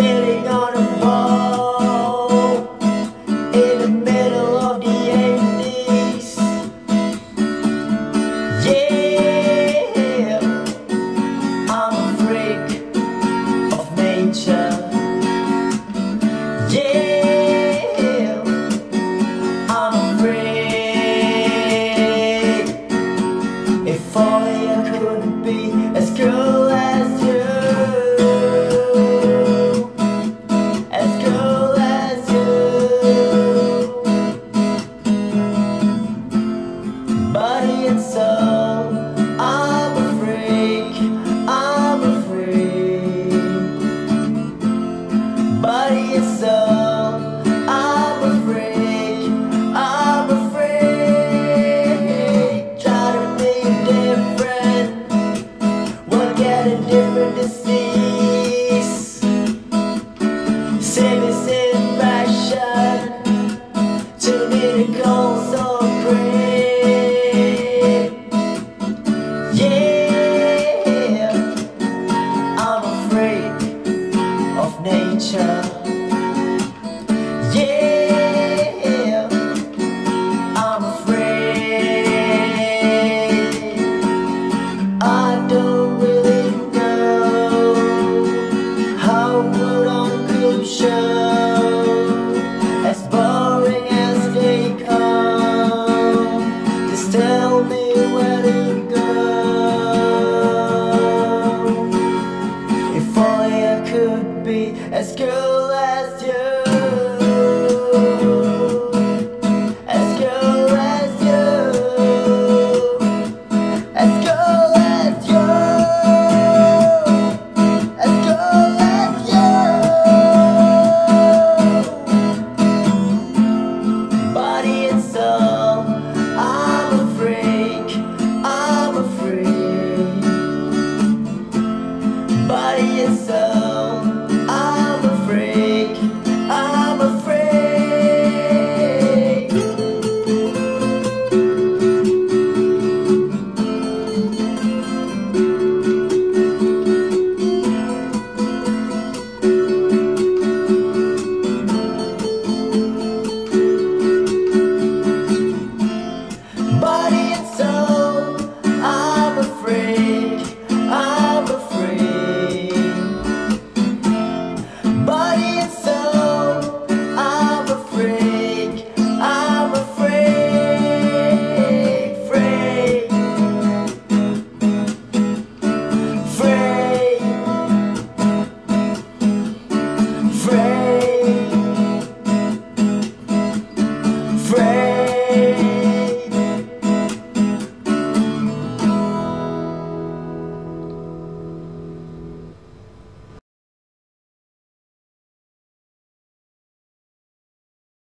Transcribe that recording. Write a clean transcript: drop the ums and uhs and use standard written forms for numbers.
sitting on a pole in the middle of the 80s. Yeah, I'm a freak of nature. Yeah, I'm a freak. If only I could be as cool as you. Body and soul, I'm a freak, I'm a freak. Body and soul, I'm a freak, I'm a freak. Try to be different, won't get a different disease. Same as infection, too near to cold, so great. Yeah, I'm a freak of nature. Yeah, I'm a freak. I don't really know how good on good show, as boring as they come. Just tell me where to go. If only I could be as cool as